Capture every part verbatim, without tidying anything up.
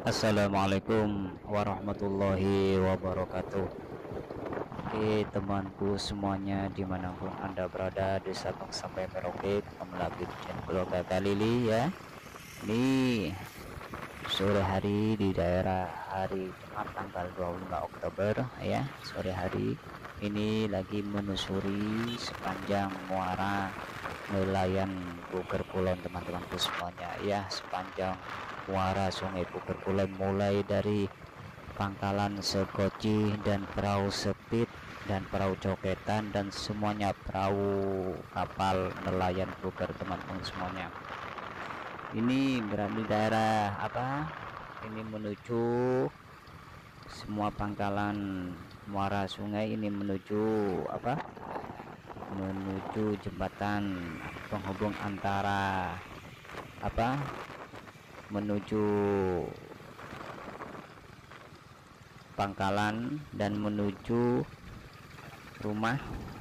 Assalamualaikum warahmatullahi wabarakatuh. Oke temanku semuanya dimanapun anda berada di Sabang sampai Merauke, kembali lagi di channel keluarga Galili ya. Ini sore hari di daerah hari Jumat tanggal dua puluh lima Oktober ya. Sore hari ini lagi menyusuri sepanjang muara nelayan Buker Kulon teman-temanku semuanya ya, sepanjang muara Sungai Buker Kulon, mulai dari pangkalan Sekoci dan perahu Sepit dan perahu Coketan dan semuanya perahu kapal nelayan Buker teman-teman semuanya. Ini berada di daerah apa? Ini menuju semua pangkalan muara sungai ini menuju apa? Menuju jembatan penghubung antara apa? Menuju pangkalan dan menuju rumah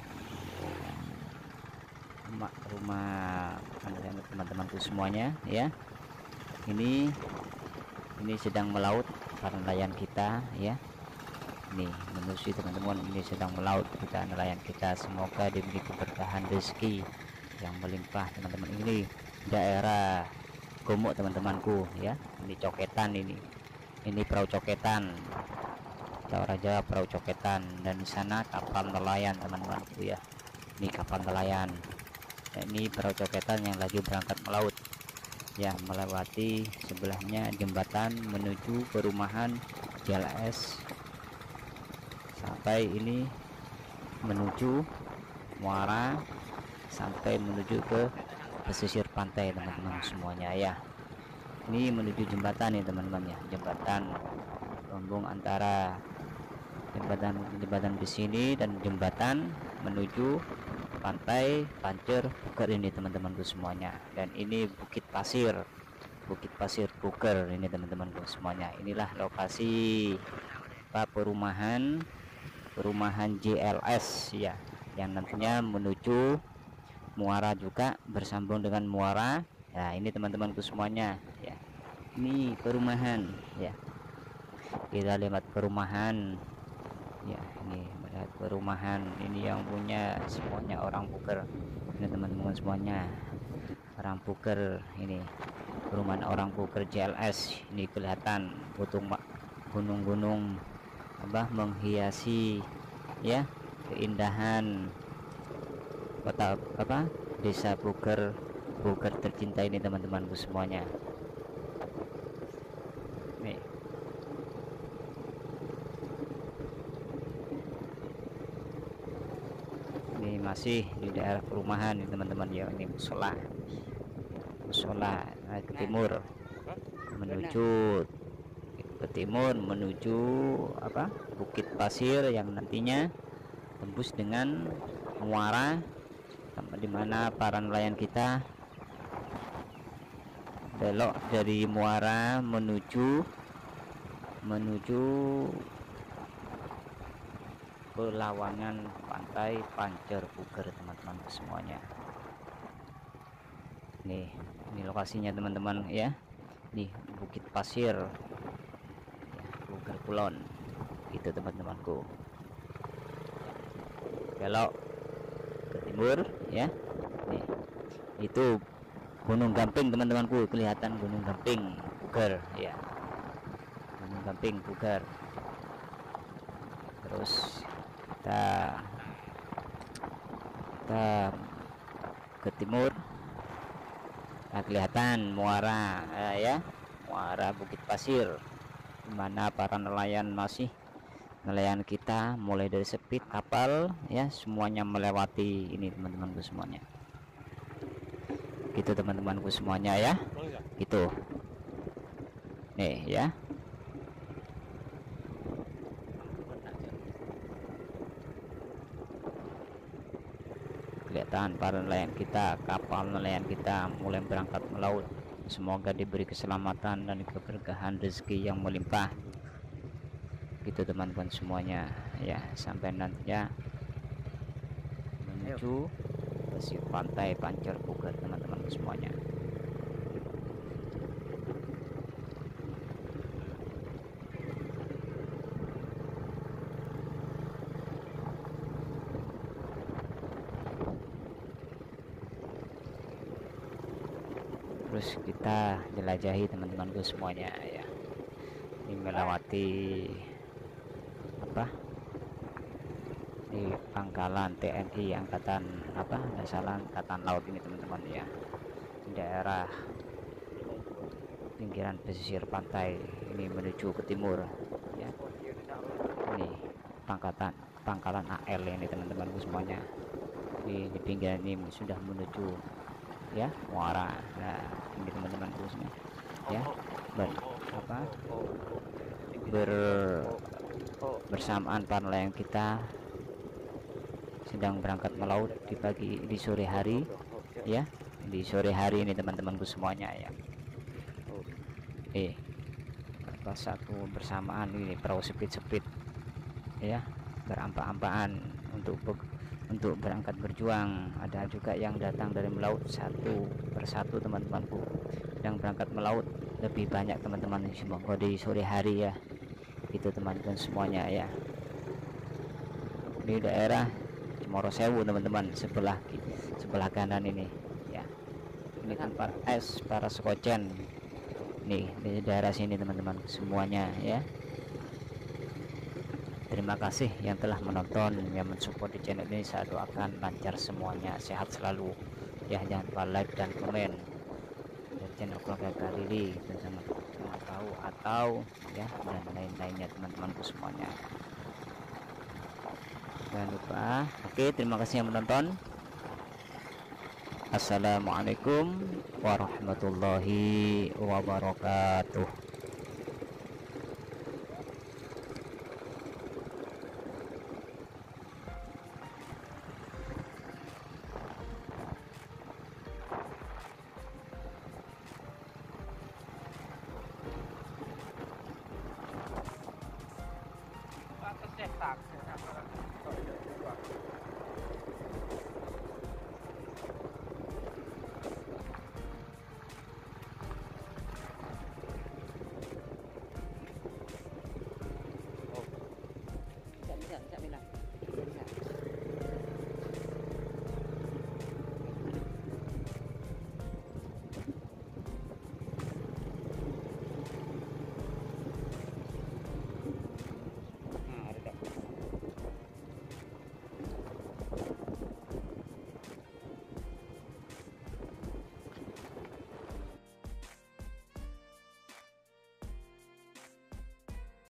rumah rumah teman-temanku semuanya ya. Ini ini sedang melaut para nelayan kita ya. Ini menuju teman-teman, ini sedang melaut kita nelayan kita, semoga diberi keberkahan rezeki yang melimpah teman-teman. Ini daerah Gomok teman-temanku ya. Ini Coketan, ini ini perahu Coketan, Raja perahu Coketan, dan di sana kapal nelayan teman-temanku ya. Ini kapal nelayan. Nah, ini perahu Coketan yang lagi berangkat melaut ya, melewati sebelahnya jembatan menuju perumahan J L S sampai ini menuju muara sampai menuju ke pesisir pantai teman-teman semuanya ya. Ini menuju jembatan ya teman-teman ya, jembatan penghubung antara jembatan jembatan di sini dan jembatan menuju pantai Pancer Buker ini teman-temanku semuanya. Dan ini Bukit Pasir, Bukit Pasir Buker ini teman-temanku semuanya. Inilah lokasi apa, perumahan perumahan J L S ya, yang nantinya menuju muara juga bersambung dengan muara ya. Ini teman-temanku semuanya ya, ini perumahan ya, kita lihat perumahan ya. Ini melihat perumahan ini yang punya semuanya orang Buker ini teman-teman semuanya, orang Buker. Ini perumahan orang Buker J L S. Ini kelihatan putung gunung-gunung apa menghiasi ya, keindahan kota apa desa Buker, Buker tercinta ini teman-temanku semuanya. Nih ini masih di daerah perumahan ini teman-teman ya. Ini musola musola nah, ke timur menuju ke timur menuju apa Bukit Pasir yang nantinya tembus dengan muara, di mana para nelayan kita belok dari muara menuju menuju Pelawangan pantai Pancer Buker teman-teman semuanya. Nih ini lokasinya teman-teman ya, nih Bukit Pasir ya, Buker Kulon itu teman-temanku. Belok ke timur ya, nih itu Gunung Gamping teman-temanku, kelihatan Gunung Gamping Buker ya, Gunung Gamping Buker. Terus kita kita ke timur, nah kelihatan muara eh, ya, muara Bukit Pasir, dimana para nelayan masih nelayan kita mulai dari Sepit kapal ya, semuanya melewati ini teman-temanku semuanya. Gitu teman-temanku semuanya ya, gitu nih ya. Kelihatan para nelayan kita, kapal nelayan kita mulai berangkat melaut. Semoga diberi keselamatan dan keberkahan rezeki yang melimpah. Gitu teman-teman semuanya ya, sampai nantinya menuju pesisir pantai Pancer Buker teman-teman semuanya. terus kita jelajahi teman-temanku semuanya ya. Ini melewati apa di pangkalan T N I angkatan apa nggak salah angkatan laut ini teman-teman ya, daerah pinggiran pesisir pantai ini menuju ke timur ya. Ini pangkatan pangkalan A L ini teman-temanku semuanya, di, di pinggiran ini sudah menuju ya Muara. Nah ini teman-temanku semua ya, ber, apa ber bersamaan para nelayan kita sedang berangkat melaut di pagi di sore hari ya, di sore hari ini teman-temanku semuanya ya. Eh pas satu bersamaan ini perahu sepit-sepit ya, berampak-ampakan untuk untuk berangkat berjuang. Ada juga yang datang dari melaut satu persatu teman-temanku yang berangkat melaut lebih banyak teman-teman semua di sore hari ya, itu teman-teman semuanya ya. Di daerah Cemoro Sewu teman-teman, sebelah sebelah kanan ini ya, ini tempat es para sekocen nih di daerah sini teman-teman semuanya ya. Terima kasih yang telah menonton, yang mensupport di channel ini. Saya doakan lancar semuanya, sehat selalu ya. Jangan lupa like dan komen dan channel keluarga Karili bersama sama tahu atau ya dan lain-lainnya teman-temanku semuanya. Jangan lupa. Oke, terima kasih yang menonton. Assalamualaikum warahmatullahi wabarakatuh. Cetak. Bisa, bisa, bisa bilang.